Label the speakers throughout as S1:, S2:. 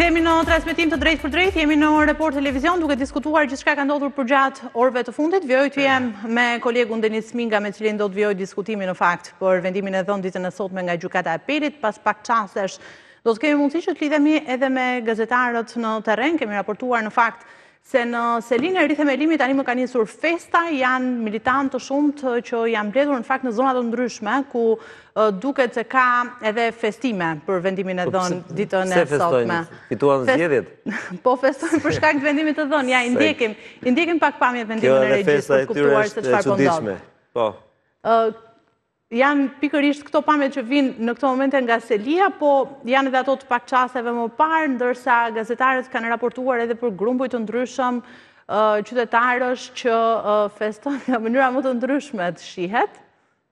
S1: Jemi në transmetim të drejtë për drejtë, jemi në Report Televizion duke diskutuar gjithçka ka ndodhur përgjatë orëve të fundit. Vjoj të jem me kolegun Denis Minga, me cilin do të vjoj diskutimi në fakt për vendimin e dhënë ditën e sotme nga gjykata e Apelit. Pas pak çastesh do të kemi mundësi që të lidhemi edhe me gazetarët në terren. Kemi raportuar në fakt se në Selin e rithemelimit tani më ka nisur festa, janë militantë të shumtë që janë mbledhur në fakt në zona të ndryshme, ku duket se ka edhe festime për vendimin e dhënë ditën e sotme.
S2: Fituan zgjedhjet?
S1: Po festojnë për shkak të vendimit të dhënë. Ja, i ndjekim pak pamjet vendimin e regjisë për të kuptuar se çfarë po ndodh.
S2: Po.
S1: Janë pikërisht këto pamjet që vinë në këto momente nga Selia, po janë edhe ato të pakçasteve më parë, ndërsa gazetarët kanë raportuar edhe për grumbuj të ndryshëm qytetarësh që festojnë në mënyra më të ndryshme, të shihet.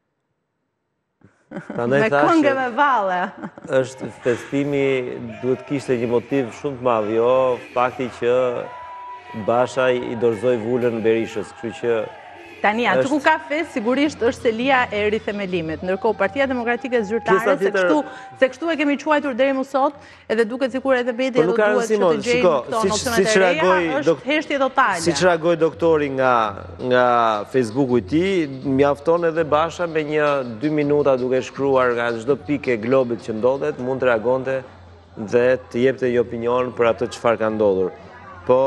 S1: Me këngë me valle.
S2: Është festimi, duhet kishte një motiv shumë të madh, jo fakti që Basha i dorëzoi vulën Berishës, kështu që
S1: tani, aty ku ka fest, sigurisht është Selia e rithemelimit. Ndërkohë, Partia Demokratike Zyrtare, se kështu e kemi quajtur deri më sot, edhe duket sikur edhe Bedi do duhet që të gjejmë këto në opsionet e reja, është heshtje totale.
S2: Siç reagoi doktori nga Facebooku i tij, mjafton edhe Basha me 2 minuta duke shkruar nga çdo pikë e globit që ndodhet, mund të reagonte dhe të jepte një opinion për atë çfarë ka ndodhur. Po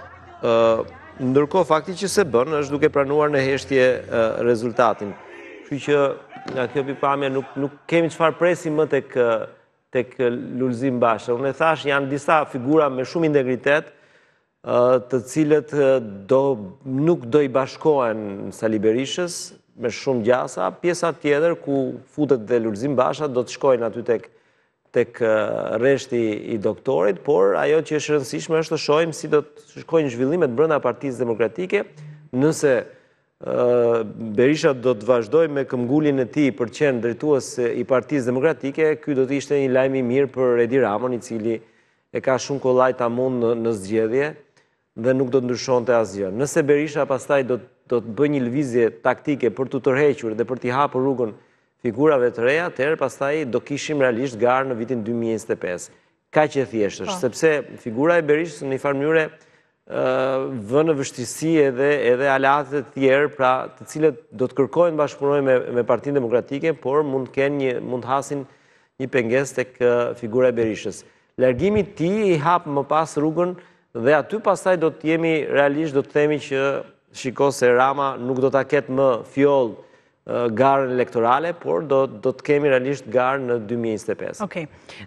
S2: ndërkohë, fakti që se bën është duke pranuar në heshtje rezultatin. Kështu që nga kjo pikpamje nuk kemi çfarë presim më tek Lulzim Basha. Unë e thash, janë disa figura me shumë integritet, të cilët nuk do i bashkohen Sali Berishës me shumë gjasa. Pjesa tjetër ku futet dhe Lulzim Basha do të shkojnë aty tek rreshti i doktorit, por ajo që është rëndësishme është të shohim si do të shkojnë zhvillimet brenda Partisë Demokratike, nëse Berisha do të vazhdojë me këmbgulin e tij për qenë drejtues i Partisë Demokratike, ky do të ishte një lajm i mirë për Edi Ramon, i cili e ka shumë kollaj ta mund në zgjedhje dhe nuk do të ndryshonte asgjë. Nëse Berisha pastaj do të bëjë një lëvizje taktike për të tërhequr dhe për t'i hapur rrugën figurave të reja, atëherë pastaj do kishim realisht garë në vitin 2025. Kaq e thjesht është, sepse figura e Berishës në një farë mënyrë vë në vështirësi edhe aleatët e tjerë, pra të cilët do të kërkojnë bashkëpunojnë me Partinë Demokratike, por mund të hasin një pengesë tek figura e Berishës. Largimi i tij i hap më pas rrugën dhe aty pastaj do të jemi realisht, do të themi që shiko se Rama nuk do ta ketë më fjoll garën elektorale, por do të kemi realisht garë në 2025.
S1: Okej.